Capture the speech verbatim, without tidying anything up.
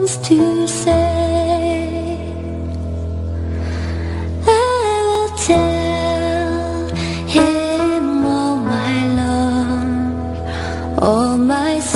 things to say. I will tell him all my love, all my